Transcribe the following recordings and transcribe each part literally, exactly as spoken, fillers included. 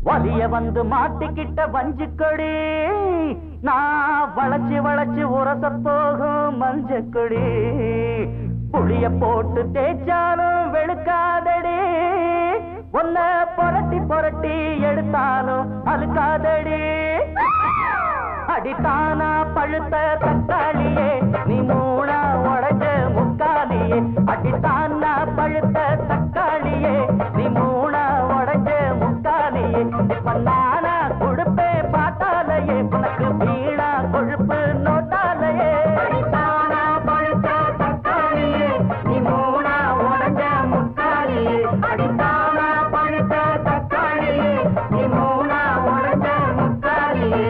வலிய வந்து மாட்டிக்கிட்ட வஞ்சிக்கொடி நான் வளைச்சு வளைச்சு உரச போகும் மஞ்சக்கொடி புளிய போட்டு தேய்ச்சாலும் வெளுக்காதடி ஒன்ன புரட்டி புரட்டி எடுத்தாலும் அழுக்காதடி அடித்தானா பழுத்த தக்காளியே நீ மூணா உடைஞ்ச முக்காலியே அடித்தானா பழுத்த தக்காளியே நீ மூணா உடைஞ்ச முக்காலியே இப்ப நானா கொடுப்பே பார்த்தாலையே உனக்கு வீணா கொழுப்பு நோட்டாலையே அடித்தானா பழுத்த தக்காளியே நீ மூணா உடைஞ்ச முக்காலியே அடித்தானா பழுத்த தக்காளியே நீ மூணா உடைஞ்ச முக்காலியே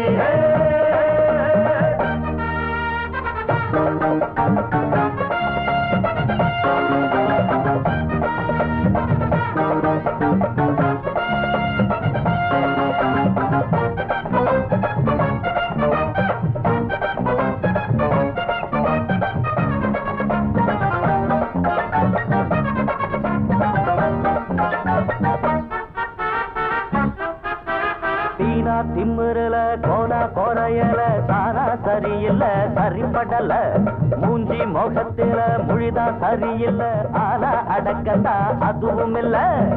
திம்முறல கோலா கோரையல தானா சரியில்ல சரிப்படல மூஞ்சி முகத்தில முழிதா சரியில்ல ஆனா அடக்கத்தா அதுவும் இல்ல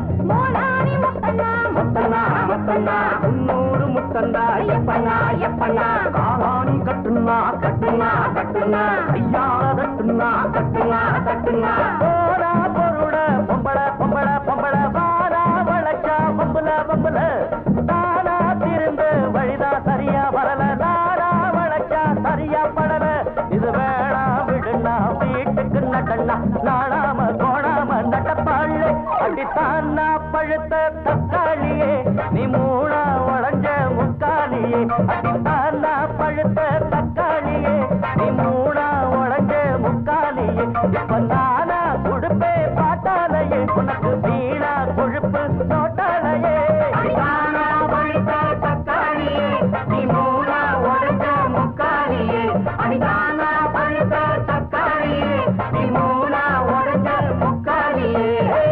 முத்தனா முத்தனா முன்னூறு முத்தந்தா எப்பனா எப்பனா காவாணி கட்டுனா கட்டுனா கட்டுனா ஐயால தட்டுனா தட்டுனா தட்டுனா போரா பொருட பொம்பள பொம்பள பொம்பள வாரா வளச்சா பொம்பள பொம்பள தானா திருந்து வழிதா சரியா வரல நாடா வளச்சா சரியா படல இது வேணா விடுனா வீட்டுக்கு நடனா நாடாம கோணாம நடப்பாளே அடித்தானா பழுத்த தக்காளியே நீ மூணா உடைஞ்ச முக்காலியே அடித்தானா பழுத்த தக்காளியே நீ மூணா உடைஞ்ச முக்காலியே இப்ப நானா கொடுப்பே பாட்டாலையே உனக்கு வீணா கொழுப்பு நோட்டாலையே அடித்தானா பழுத்த தக்காளியே நீ மூணா உடைஞ்ச முக்காலியே அடித்தானா பழுத்த தக்காளியே நீ மூணா உடைஞ்ச முக்காலியே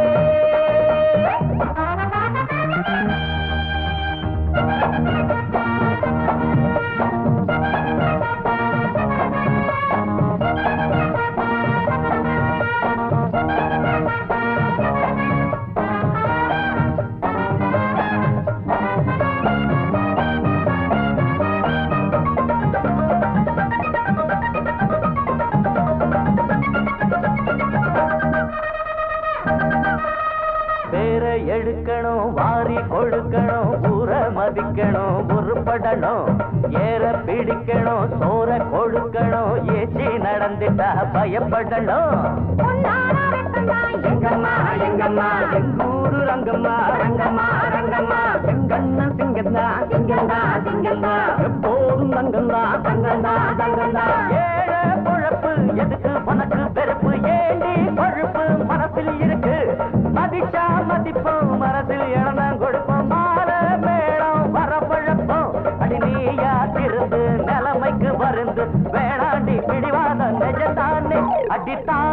எடுக்கணும் வாரி கொடுக்கணும் ஊர மதிக்கணும் உருப்படணும் ஏற பிடிக்கணும் சோற கொடுக்கணும் ஏச்சி நடந்துட்டா பயப்படணும் எங்கம்மா எங்கம்மா எங்கூரு ரங்கம்மா ரங்கம்மா ரங்கம்மா எங்கண்ணா சிங்கந்தா சிங்கந்தா சிங்கந்தா எப்போதும் தங்கந்தா தங்கந்தா தங்கந்தா ஏழ பொழப்பு எதுக்கு உனக்கு பெருப்பு ஏண்டி கொழுப்பு மனசில் இருக்கு மதிச்சா மதிப்போம் மனசில் இழந்தான் கொடுப்போம் மாற மேடம் வரப்பழப்போம் அடி நீயா திருந்து நிலைமைக்கு வருந்து வேணாண்டி பிடிவாத நெஜத்தானே அடித்தான்